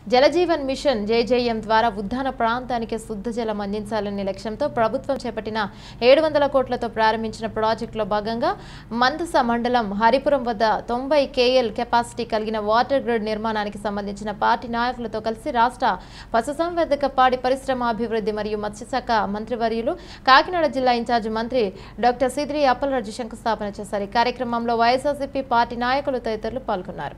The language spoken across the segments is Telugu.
జలజీవన్ మిషన్ జేజేఎం ద్వారా ఉద్దాన ప్రాంతానికి శుద్ధ జలం అందించాలనే లక్ష్యంతో ప్రభుత్వం చేపట్టిన 700 కోట్లతో ప్రారంభించిన ప్రాజెక్టులో భాగంగా మందస మండలం హరిపురం వద్ద 90 KL కెపాసిటీ కలిగిన వాటర్ గ్రిడ్ నిర్మాణానికి సంబంధించిన పార్టీ నాయకులతో కలిసి రాష్ట్ర పశుసంవర్ధక పాడి పరిశ్రమ అభివృద్ధి మరియు మత్స్యశాఖ మంత్రివర్యులు కాకినాడ జిల్లా ఇన్ఛార్జ్ మంత్రి డాక్టర్ సిద్రి అప్పలరాజు శంకుస్థాపన చేశారు। ఈ కార్యక్రమంలో వైఎస్ఆర్సీపీ పార్టీ నాయకులు తదితరులు పాల్గొన్నారు।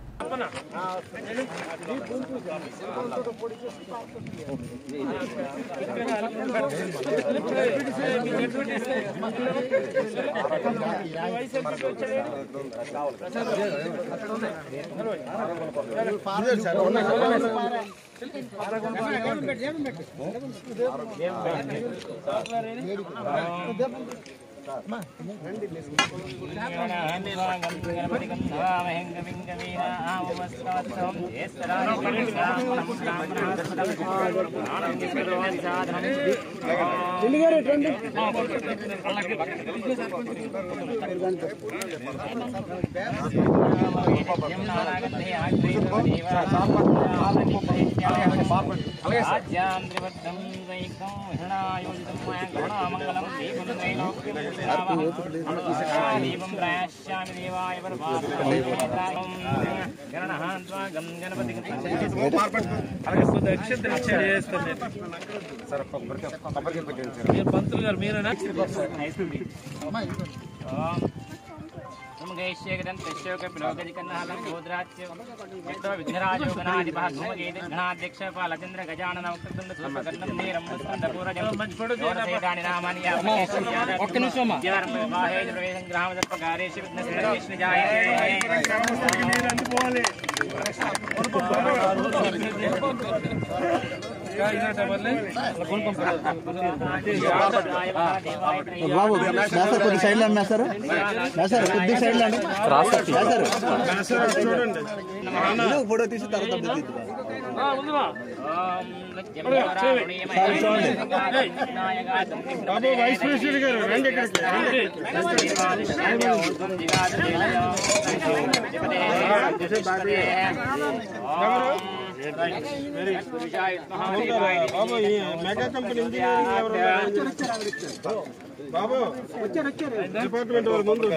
బాబు డిపార్ట్మెంట్ వాళ్ళ ముందు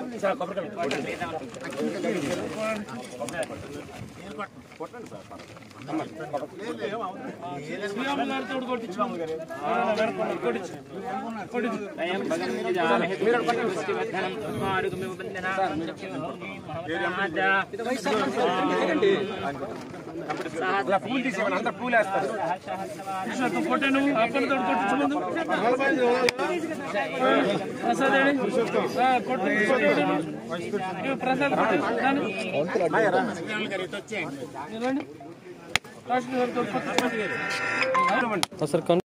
పూలు తీసేవాళ్ళు అంతా పూలు వేస్తారు ప్రసాద్